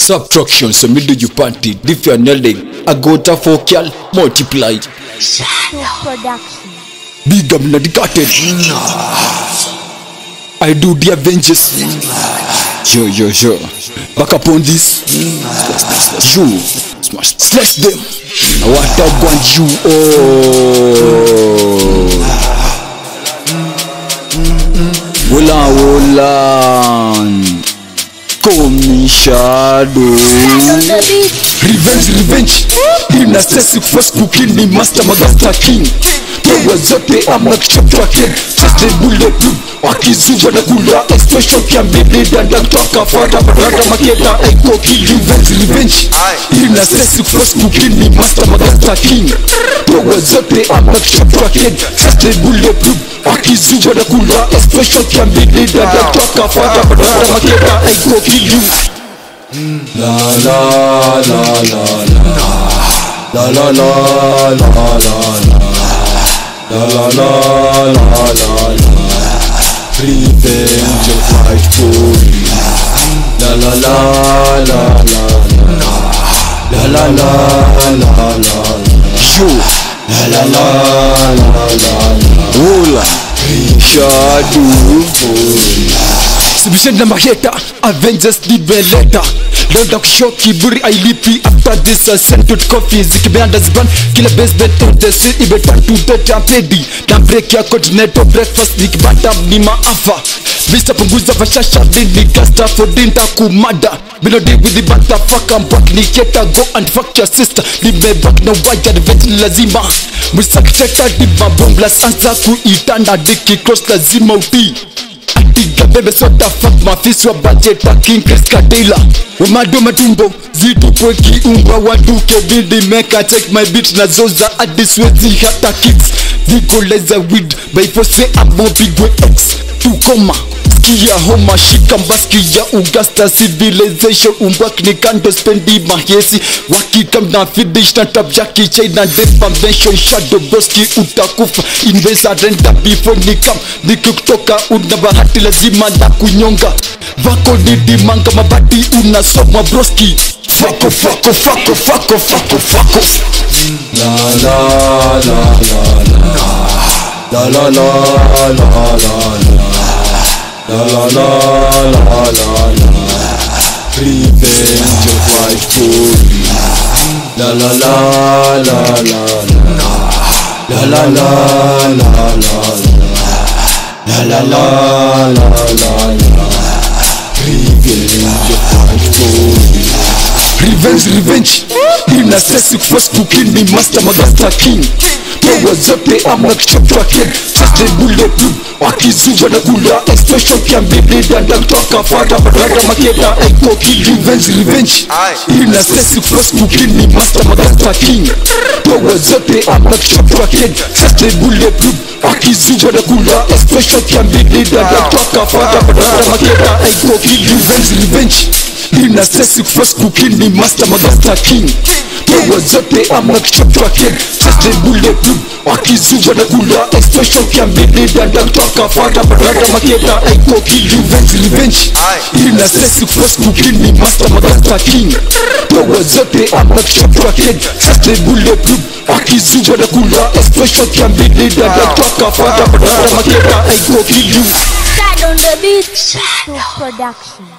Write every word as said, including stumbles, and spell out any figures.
Subtraction, so middle you panty. If you are nailing, I go to focal, multiply. Production. Big up dedicated. I do the Avengers. Yo, yo, yo. Back up on this. You. Smash. Slash them. What I want you. Oh. Wola, wola. Come shadow. Revenge, revenge. In a stress first cooking the master magasta king. Power zote ama kichwa kid. Just a bulletproof. Wakizuwa na kula expression can be made and don't talk about barada maketa echo kill revenge, revenge. In a stress first cooking the master magasta king. Power zote ama kichwa kid. Just a bulletproof. Wakizuwa na kula expression can be made and don't talk about barada maketa echo kill you. La la la la la la la la la la la La la la la la la Revenge of white police. La la la la la la La la la la la Yo. La la la la la Wola. Shadow police. Submission na maheta. Avengers did well later. Load up shock kiburi ailipi. After this I sent to coffee. Zikibeanda ziban. Kila basement on the street. Ibe turn to the tampedi. Na break ya continental breakfast. Nikibata ni maafa. Vista punguza vashasha. Dini gasta for dinta kumada. Mino deal with the banta fuck I'm back. Niketa go and fuck your sister. Nime back na waya revenge lazima. Mwisakiteta diba bomblas. Anza kuitana diki cross lazima uti. Atiga bebe soda fuck mafisi wa budget wa King Chris Kadela. Umado matumbo zitu kweki umbwa waduke bindi meka. Take my beat na zoza adiswezi hata kicks. Vigoleza weed by force abo bigwe X. Tukoma Skia homa shika mbaski ya Augusta civilization. Umbwak ni kando spendi mahesi. Wakikam na finish na tab jaki chain na defamation. Shadow broski utakufa invesa renda before nikam. Nikikutoka unabahati lazima na kunyonga. Vako nidi manga mabati unasoma broski. Fako fako fako fako fako fako. La la la la la La la la la la la La la la la la la Revenge of white police. La la la la la la La la la la la La la la la la la Revenge of white police. Revenge, revenge. In a stress first cooking the master magasta king. Power zote ama kichwa kid. Just a bulletproof. Wakizuwa na kula expression can be made and don't talk about barada maketa echo kill revenge, revenge. In a stress first cooking the master magasta king. Power zote ama kichwa kid. Just a bulletproof. Wakizuwa na kula expression can be made and don't talk about barada maketa echo kill revenge, revenge. In a stress first cooking the master magasta king. Power zote ama kichwa kid. Just a bulletproof. Wakizuwa na kula expression can be made and don't talk about barada maketa echo kill revenge, revenge. In a stress first cooking the master magasta king. Power zote ama kichwa kid. Just a bulletproof. Wakizuwa na kula expression can be made and don't talk about barada maketa echo kill you. Start on the beat. Production.